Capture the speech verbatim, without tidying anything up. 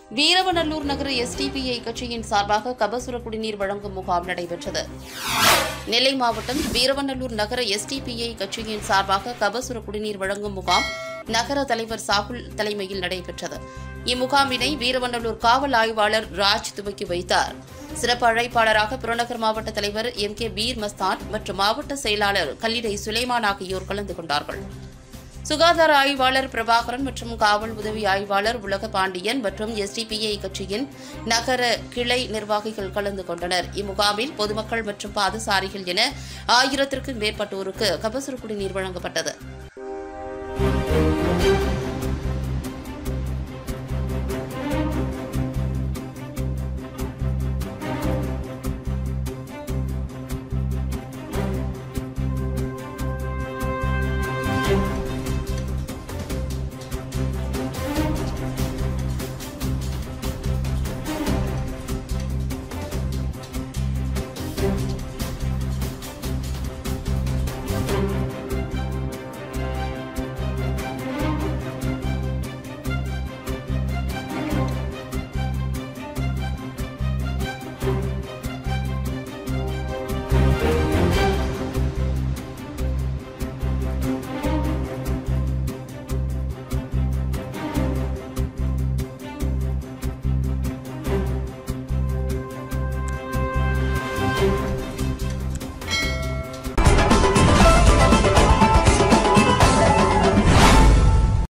வீரவநல்லூர் நகர எஸ்டிபிஐ கட்சியின் சார்பாக கபசுர குடிநீர் வழங்கும் முகாம் நடைபெற்றது. நெல்லை மாவட்டம் வீரவநல்லூர் நகர எஸ்டிபிஐ கட்சியின் சார்பாக கபசுர குடிநீர் வழங்கும் முகாம் நகர தலைவர் சாகுல் தலைமையில் நடைபெற்றது. இம்முகாமினை வீரவநல்லூர் காவல் ஆய்வாளர் ராஜ் துவக்கி வைத்தார். சிறப்பு அழைப்பாளராக புறநகர் மாவட்ட தலைவர் எம் கே பீர் மஸ்தான் மற்றும் மாவட்ட செயலாளர் கல்லிடை சுலைமான் ஆகியோர் கலந்து கொண்டார்கள். சுகாதார ஆய்வாளர் பிரபாகரன் மற்றும் காவல் உதவி ஆய்வாளர் உலக பாண்டியன் மற்றும் எஸ்டிபிஐ கட்சியின் நகர கிளை நிர்வாகிகள் கலந்து கொண்டனர். இம்முகாமில் பொதுமக்கள் மற்றும் பாதசாரிகள் என ஆயிரத்திற்கும் மேற்பட்டோருக்கு கபசுர குடிநீர் வழங்கப்பட்டது.